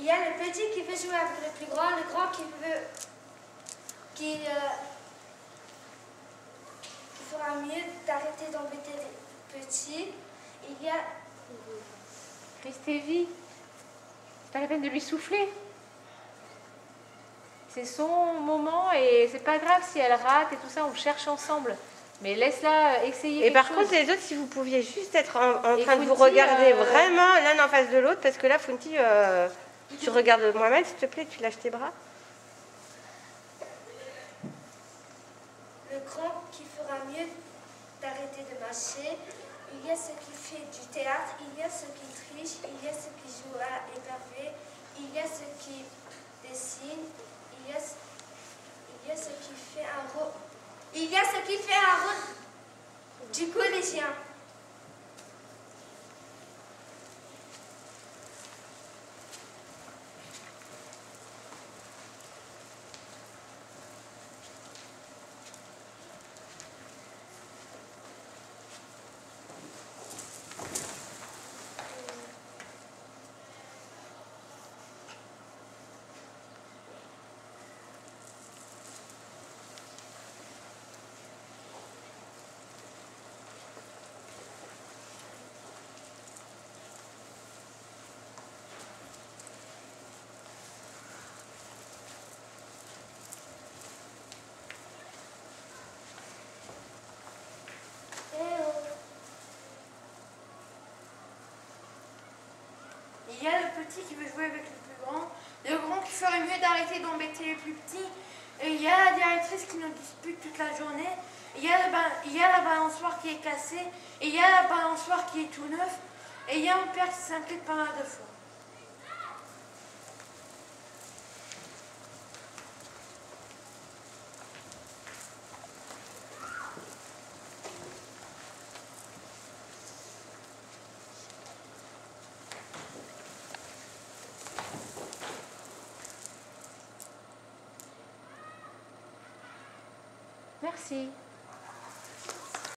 y a le petit qui veut jouer avec le plus grand, le grand qui fera mieux d'arrêter d'embêter les petits. Il y a... Christévie, c'est pas la peine de lui souffler. C'est son moment et c'est pas grave si elle rate et tout ça, on cherche ensemble. Mais laisse-la essayer. Et par chose. contre, les autres, si vous pouviez juste être en train de Funty, vous regarder vraiment l'un en face de l'autre, parce que là, Funty, tu regardes Mohamed, s'il te plaît, tu lâches tes bras. Le grand qui fera mieux d'arrêter de marcher. Il y a ceux qui font du théâtre, il y a ceux qui trichent, il y a ceux qui jouent à éperver, il y a ceux qui dessinent, il y a ceux qui font un rôle. Il y a ceux qui font un rôle du collégien. Il y a le petit qui veut jouer avec le plus grand, le grand qui ferait mieux d'arrêter d'embêter les plus petits, et il y a la directrice qui nous dispute toute la journée, il y a la balançoire qui est cassée, et il y a la balançoire qui est tout neuf, et il y a mon père qui s'inquiète pas mal de fois. Merci.